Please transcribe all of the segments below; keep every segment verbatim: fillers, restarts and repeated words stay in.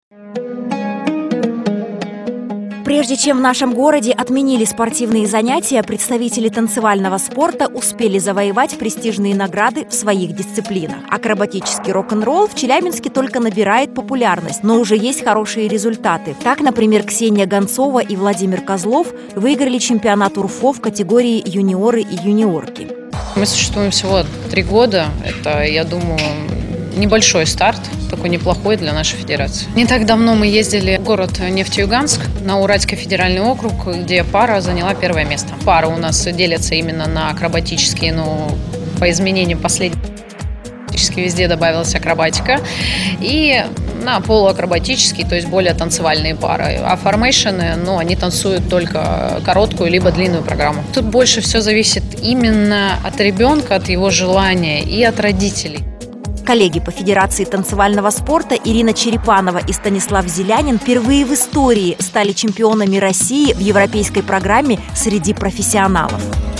Прежде чем в нашем городе отменили спортивные занятия, представители танцевального спорта успели завоевать престижные награды в своих дисциплинах. Акробатический рок-н-ролл в Челябинске только набирает популярность, но уже есть хорошие результаты. Так, например, Ксения Гонцова и Владимир Козлов выиграли чемпионат УРФО в категории юниоры и юниорки. Мы существуем всего три года. Это, я думаю, небольшой старт, такой неплохой для нашей федерации. Не так давно мы ездили в город Нефтеюганск, на Уральский федеральный округ, где пара заняла первое место. Пары у нас делятся именно на акробатические, но по изменениям последних практически везде добавилась акробатика, и на полуакробатические, то есть более танцевальные пары. А формейшены, ну, они танцуют только короткую либо длинную программу. Тут больше все зависит именно от ребенка, от его желания и от родителей. Коллеги по Федерации танцевального спорта Ирина Черепанова и Станислав Зелянин впервые в истории стали чемпионами России в европейской программе среди профессионалов.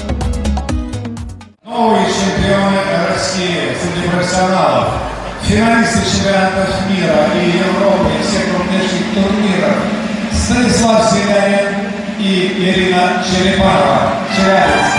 Новые чемпионы России среди профессионалов, финалисты чемпионатов мира и Европы и всех крупнейших турниров Станислав Зелянин и Ирина Черепанова. Челябинск.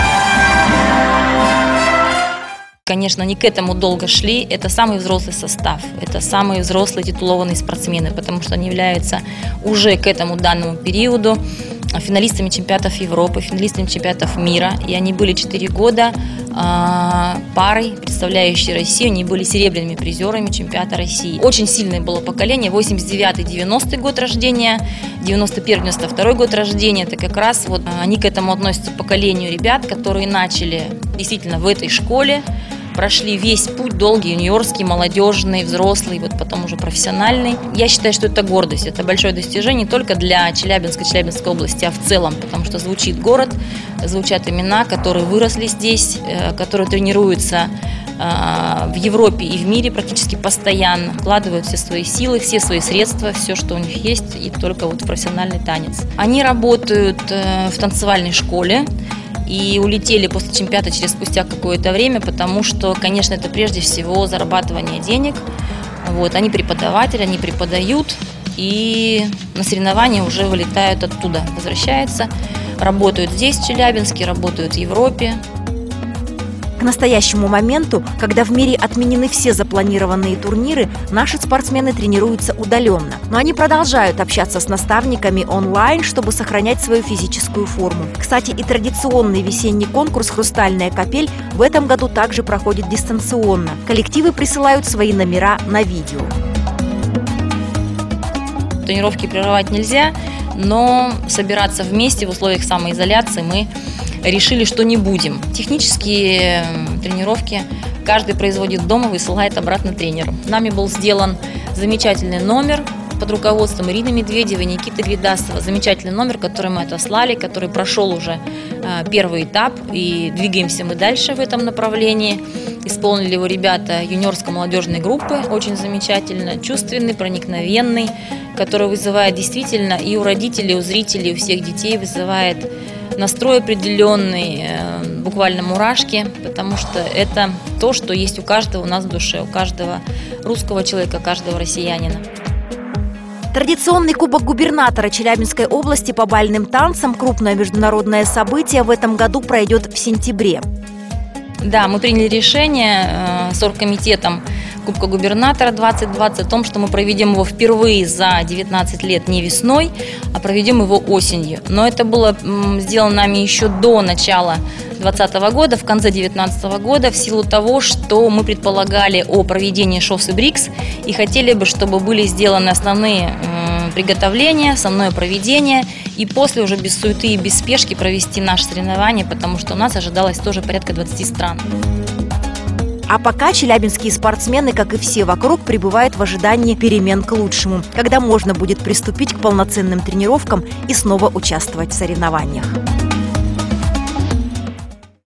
Конечно, не к этому долго шли. Это самый взрослый состав, это самые взрослые титулованные спортсмены, потому что они являются уже к этому данному периоду финалистами чемпионатов Европы, финалистами чемпионатов мира. И они были четыре года э, парой, представляющей Россию. Они были серебряными призерами чемпионата России. Очень сильное было поколение. восемьдесят девятый девяностый год рождения, девяносто первый девяносто второй год рождения. Это как раз вот они к этому относятся, поколению ребят, которые начали действительно в этой школе, прошли весь путь долгий, юниорский, молодежный, взрослый, вот потом уже профессиональный. Я считаю, что это гордость, это большое достижение не только для Челябинска, Челябинской области, а в целом, потому что звучит город, звучат имена, которые выросли здесь, которые тренируются в Европе и в мире практически постоянно, вкладывают все свои силы, все свои средства, все, что у них есть, и только вот в профессиональный танец. Они работают в танцевальной школе, и улетели после чемпионата через спустя какое-то время, потому что, конечно, это прежде всего зарабатывание денег. Вот, они преподаватели, они преподают, и на соревнования уже вылетают оттуда, возвращаются, работают здесь, в Челябинске, работают в Европе. К настоящему моменту, когда в мире отменены все запланированные турниры, наши спортсмены тренируются удаленно. Но они продолжают общаться с наставниками онлайн, чтобы сохранять свою физическую форму. Кстати, и традиционный весенний конкурс «Хрустальная капель» в этом году также проходит дистанционно. Коллективы присылают свои номера на видео. Тренировки прерывать нельзя, но собираться вместе в условиях самоизоляции мы решили, что не будем. Технические тренировки каждый производит дома, высылает обратно тренеру. Нами был сделан замечательный номер под руководством Ирины Медведевой, Никиты Гвидасова. Замечательный номер, который мы отослали, который прошел уже первый этап, и двигаемся мы дальше в этом направлении. Исполнили его ребята юниорско-молодежной группы, очень замечательно, чувственный, проникновенный, который вызывает действительно и у родителей, и у зрителей, и у всех детей вызывает настрой определенный, буквально мурашки, потому что это то, что есть у каждого у нас в душе, у каждого русского человека, каждого россиянина. Традиционный кубок губернатора Челябинской области по бальным танцам, крупное международное событие, в этом году пройдет в сентябре. Да, мы приняли решение с оргкомитетом Кубка губернатора двадцать двадцать о том, что мы проведем его впервые за девятнадцать лет не весной, а проведем его осенью. Но это было сделано нами еще до начала двадцатого года, в конце девятнадцатого года, в силу того, что мы предполагали о проведении ШОС и БРИКС и хотели бы, чтобы были сделаны основные приготовления, основное проведение, и после уже без суеты и без спешки провести наши соревнования, потому что у нас ожидалось тоже порядка двадцати стран. А пока челябинские спортсмены, как и все вокруг, пребывают в ожидании перемен к лучшему, когда можно будет приступить к полноценным тренировкам и снова участвовать в соревнованиях.